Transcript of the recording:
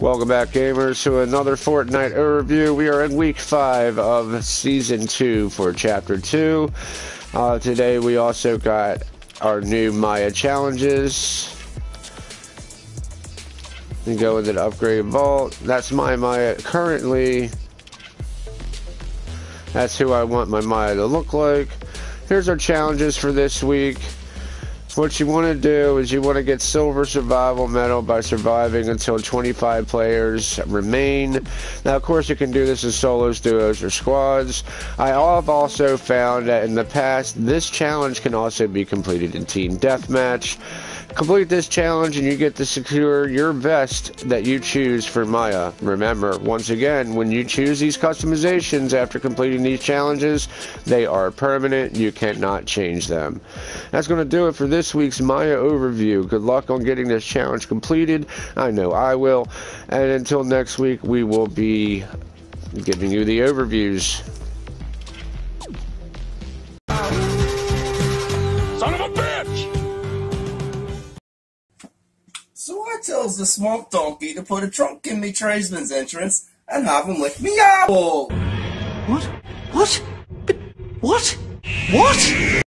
Welcome back, gamers, to another Fortnite overview. We are in week 5 of season 2 for chapter 2. Today we also got our new Maya challenges. We go into the upgrade vault. That's my Maya currently. That's who I want my Maya to look like. Here's our challenges for this week. What you want to do is you want to get silver survival medal by surviving until 25 players remain. Now, of course, you can do this in solos, duos, or squads. I have also found that in the past, this challenge can also be completed in team deathmatch. Complete this challenge and you get to secure your vest that you choose for Maya. Remember, once again, when you choose these customizations after completing these challenges, they are permanent. You cannot change them. That's going to do it for this week's Maya overview. Good luck on getting this challenge completed. I know I will. And until next week, we will be giving you the overviews. Son of a bitch! So I tells the swamp donkey to put a trunk in me tradesman's entrance and have him lick me apple. What? What? But what? What?